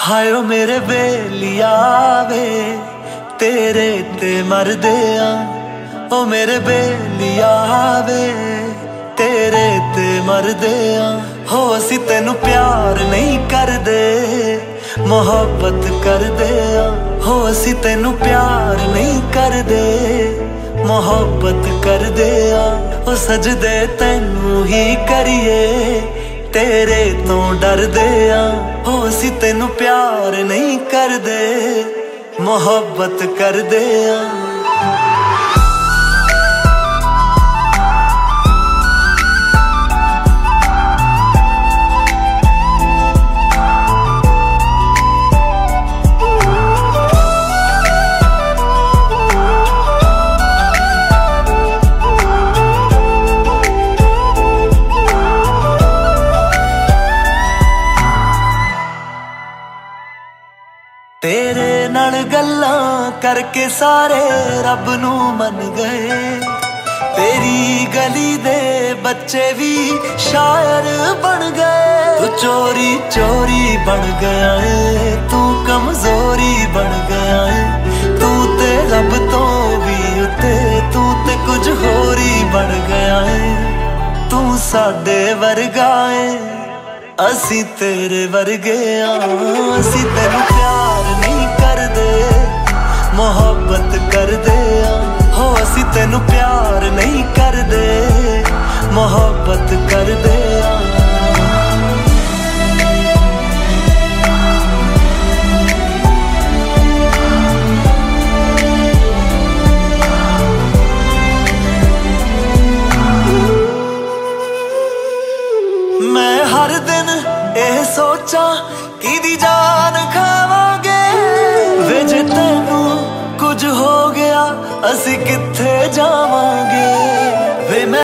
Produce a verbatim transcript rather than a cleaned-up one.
हाय ओ मेरे बेलिया वे तेरे ते मरदे आ, ओ मेरे बेलिया वे तेरे ते मरदे आ। हो असी तेनू प्यार नहीं करदे मोहब्बत करदे आ, हो असी तेनू प्यार नहीं करदे मोहब्बत करदे आ। ओ सजदे तेनू ही करिए तेरे तो डरदे आ, हो असी तेनू प्यार नहीं करदे मोहब्बत करदे आ। तेरे नाल गल्लां करके सारे रब नू मन गए, तेरी गली दे बच्चे भी शायर बन गए। तू चोरी चोरी बन गया है, तू कमजोरी बन गया है, तू ते रब तो भी उते, तू ते कुछ होर ही बन गया है। तू साडे वर्गा है असी तेरे वर्गे आ, असी तेनू प्यार नहीं करदे मोहब्बत करदे आ, हो असी तेनू प्यार नहीं करदे मोहब्बत करदे आ। मैं हर दिन एह सोचा कि दी जान खावांगे, वे जे तैनू कुछ हो गया असी कित्थे जावांगे।